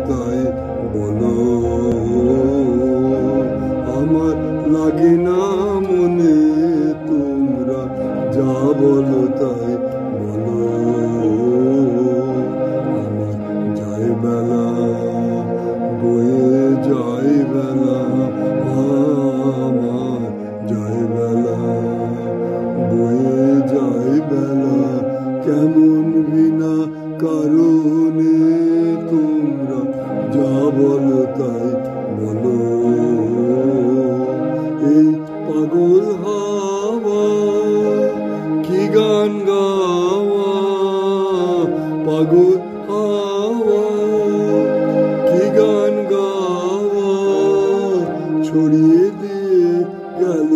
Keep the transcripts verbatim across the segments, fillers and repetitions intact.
তাই বলো, আমার লাগে না মনে তোমরা যা বলো তাই বলো। আমার যায় বেলা বয়ে যায় বেলা, আমার যায় বেলা বয়ে যায় বেলা, কেমন বিনা কারণে তোমরা যা বলো তাই বলো। এই পাগল হাওয়া কি গান গাওয়া, পাগল হাওয়া কি গান গাওয়া, ছড়িয়ে দিয়ে গেল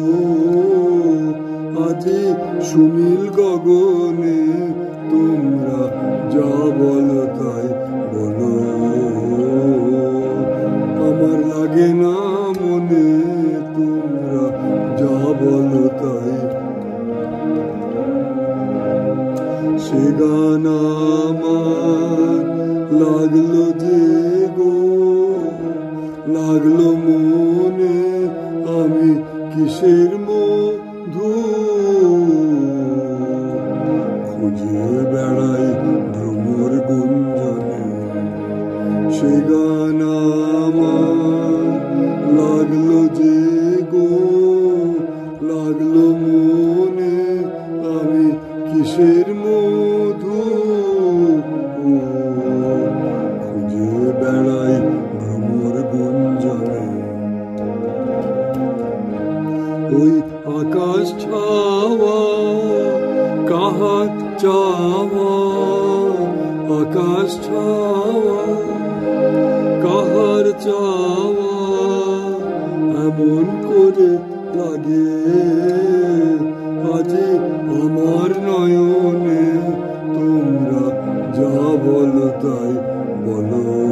আজি সুনীল গগনে তোমরা যা বলো তাই বলো। আমার লাগে না মনে তোমরা যা বলো তাই। সে গান আমার লাগলো যে গো, লাগলো মনে, আমি কিসের মধু খুঁজে বেড়াই ভ্রমর গুঞ্জনে। সে গান আমার লাগলো যে গো, লাগলো মনে, আমি কিসের মধু খুঁজে বেড়াই ভ্রমর গুঞ্জনে। ওই আকাশ ছাওয়া কাহার চাওয়া, আকাশ ছাওয়া কাহার চাওয়া, এমন করে লাগে আজি আমার নয়নে তোমরা যা বলো তাই বলো।